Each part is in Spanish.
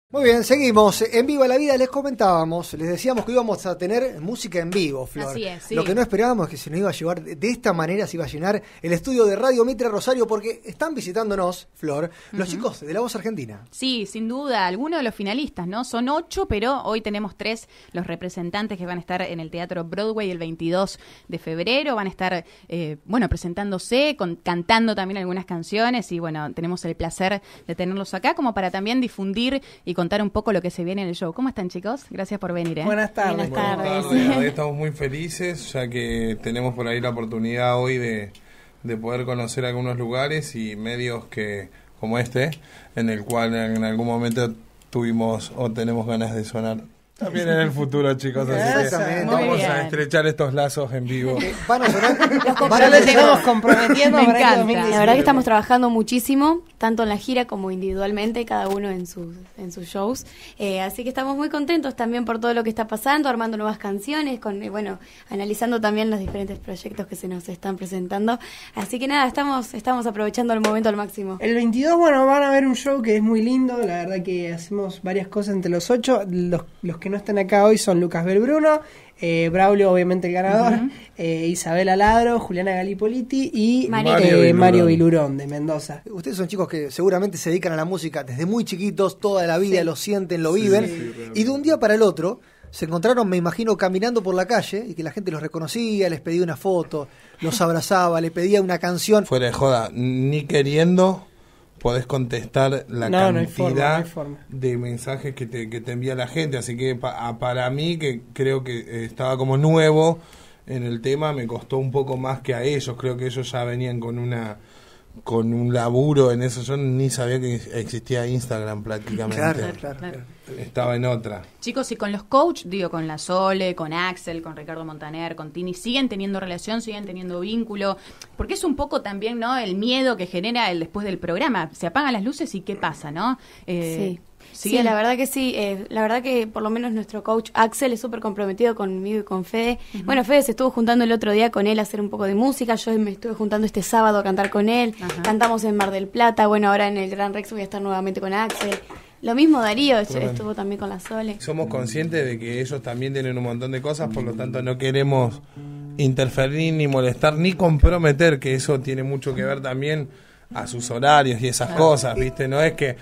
Muy bien, seguimos. En Viva la Vida les comentábamos, les decíamos que íbamos a tener música en vivo, Flor. Así es, sí. Lo que no esperábamos es que se nos iba a llevar de esta manera, se iba a llenar el estudio de Radio Mitre Rosario, porque están visitándonos, Flor, los chicos de La Voz Argentina. Sí, sin duda, algunos de los finalistas, ¿no? Son 8, pero hoy tenemos 3, los representantes que van a estar en el Teatro Broadway el 22 de febrero, van a estar, presentándose, cantando también algunas canciones y, bueno, tenemos el placer de tenerlos acá como para también difundir y contar un poco lo que se viene en el show. ¿Cómo están, chicos? Gracias por venir. Buenas tardes. Buenas tardes. Hoy estamos muy felices, ya que tenemos por ahí la oportunidad hoy de poder conocer algunos lugares y medios que como este, en el cual en algún momento tuvimos o tenemos ganas de sonar. También en el futuro, chicos, así que vamos a estrechar estos lazos en vivo. Van a sonar. Ya les estamos comprometiendo. Me para encanta. el 2019. La verdad que estamos trabajando muchísimo, tanto en la gira como individualmente, cada uno en sus shows. Así que estamos muy contentos también por todo lo que está pasando, armando nuevas canciones, analizando también los diferentes proyectos que se nos están presentando. Así que nada, estamos aprovechando el momento al máximo. El 22, van a ver un show que es muy lindo. La verdad que hacemos varias cosas entre los 8. Los que no están acá hoy son Lucas Belbruno, Braulio, obviamente el ganador, Isabela Ladro, Juliana Galipoliti y Mario Bilurón de Mendoza. Ustedes son chicos que seguramente se dedican a la música desde muy chiquitos, toda la vida lo sienten, lo viven, y de un día para el otro se encontraron, me imagino, caminando por la calle y que la gente los reconocía, les pedía una foto, los abrazaba, les pedía una canción. Fuera de joda, ni queriendo podés contestar la cantidad de mensajes que te envía la gente, así que para mí, que creo que estaba como nuevo en el tema, me costó un poco más que a ellos. Creo que ellos ya venían con un laburo en eso. Yo ni sabía que existía Instagram prácticamente. Claro. Estaba en otra. Chicos, y con los coach, con la Sole, con Axel, con Ricardo Montaner, con Tini, ¿siguen teniendo relación, siguen teniendo vínculo? Porque es un poco también, ¿no?, el miedo que genera el después del programa. Se apagan las luces y ¿qué pasa, no? Sí, la verdad que sí. La verdad que por lo menos nuestro coach Axel es súper comprometido conmigo y con Fede. Uh-huh. Bueno, Fede se estuvo juntando el otro día con él a hacer un poco de música. Yo me estuve juntando este sábado a cantar con él. Uh-huh. Cantamos en Mar del Plata. Bueno, ahora en el Gran Rex voy a estar nuevamente con Axel. Lo mismo Darío, estuvo también con la Sole. Somos conscientes de que ellos también tienen un montón de cosas, por lo tanto no queremos interferir ni molestar ni comprometer, que eso tiene mucho que ver también a sus horarios y esas cosas, ¿viste? No es que,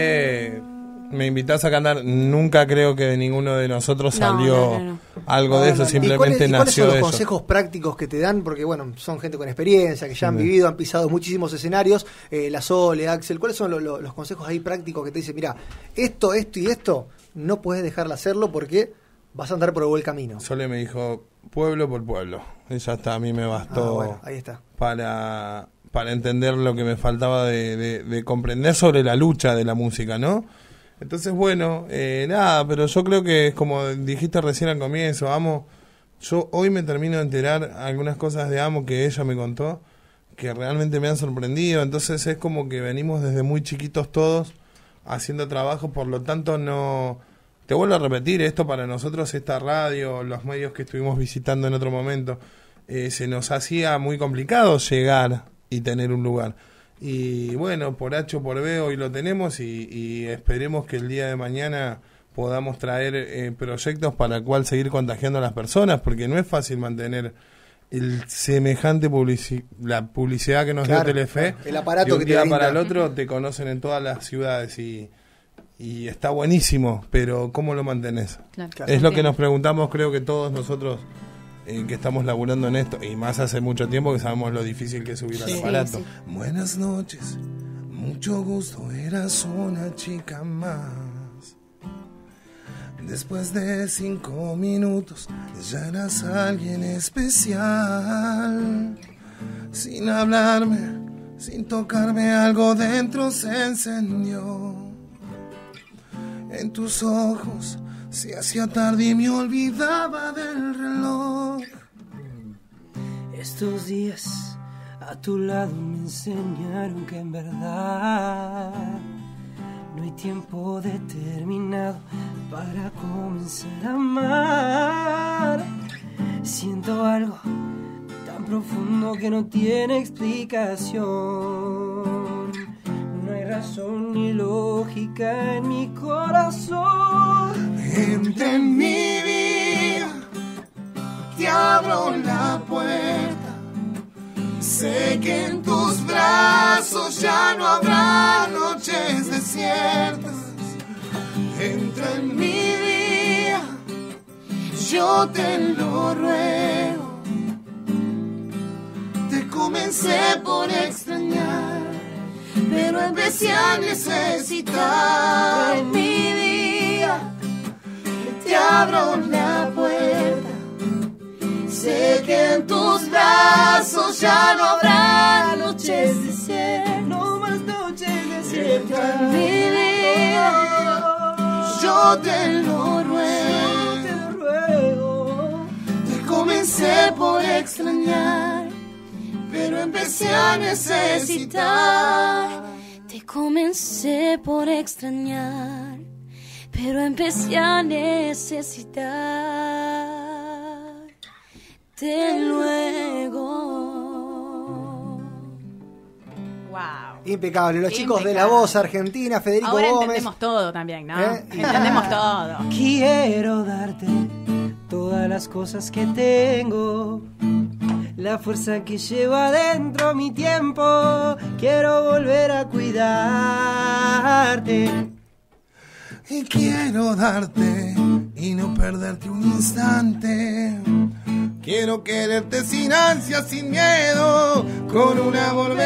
me invitás a cantar, nunca creo que de ninguno de nosotros salió algo de eso, simplemente nació ¿Cuáles son los eso. consejos prácticos que te dan? Porque, bueno, son gente con experiencia, que ya han vivido, han pisado muchísimos escenarios, la Sole, Axel, ¿cuáles son los consejos ahí prácticos que te dicen, mira, esto y esto, no puedes dejar de hacerlo porque vas a andar por el buen camino? Sole me dijo, pueblo por pueblo, y ya está, a mí me bastó ahí está. para entender lo que me faltaba de comprender sobre la lucha de la música, ¿no? Entonces, bueno, pero yo creo que, como dijiste recién al comienzo, yo hoy me termino de enterar algunas cosas de Amo que ella me contó, que realmente me han sorprendido. Entonces es como que venimos desde muy chiquitos todos haciendo trabajo, por lo tanto no... Te vuelvo a repetir, esto para nosotros, esta radio, los medios que estuvimos visitando en otro momento, se nos hacía muy complicado llegar y tener un lugar. Y bueno, por H o por B hoy lo tenemos y esperemos que el día de mañana podamos traer proyectos para el cual seguir contagiando a las personas, porque no es fácil mantener el semejante la publicidad que nos dio Telefe. El aparato de un que día te para el otro te conocen en todas las ciudades y está buenísimo, pero ¿cómo lo mantenés? Claro. Es lo que nos preguntamos, creo que todos nosotros que estamos laburando en esto, y más hace mucho tiempo, que sabemos lo difícil que es subir al aparato. Sí. Buenas noches, mucho gusto, eras una chica más. Después de 5 minutos ya eras alguien especial. Sin hablarme, sin tocarme, algo dentro se encendió. En tus ojos se hacía tarde y me olvidaba del reloj. Estos días a tu lado me enseñaron que en verdad no hay tiempo determinado para comenzar a amar. Siento algo tan profundo que no tiene explicación. No hay razón ni lógica mágica en mi corazón. Entra en mi vida, te abro la puerta. Sé que en tus brazos ya no habrá noches desiertas. Entra en mi vida, yo te lo ruego. Te comencé por extrañar, pero empecé a necesitar. En mi vida te abro la puerta. Sé que en tus brazos ya no habrá noches desiertas. No más noches desiertas. Entra en mi vida, yo te lo ruego. Te comencé por extrañar, pero empecé a necesitar. Te comencé por extrañar, pero empecé a necesitarte luego. Wow. Impecable, los chicos de La Voz Argentina, Federico Ahora Gómez. entendemos todo también, ¿no? ¿Eh? Entendemos todo. Quiero darte todas las cosas que tengo, la fuerza que lleva adentro mi tiempo. Quiero volver a cuidarte. Y quiero darte y no perderte un instante. Quiero quererte sin ansia, sin miedo, con un amor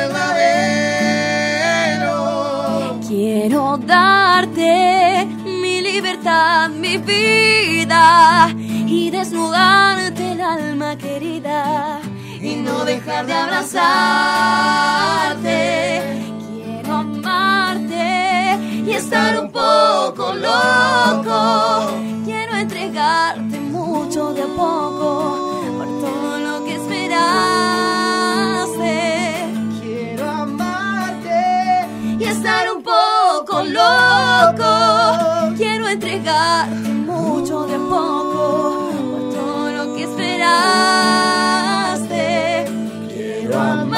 verdadero. Quiero darte mi libertad, mi vida, y desnudarte el alma querida, Y no dejar de abrazarte. quiero amarte y estar un poco loco. Quiero entregarte mucho de a poco por todo lo que esperaste. Quiero amarte Y estar un poco loco. Quiero entregarte mucho de a poco por todo lo que esperaste. Quiero amarte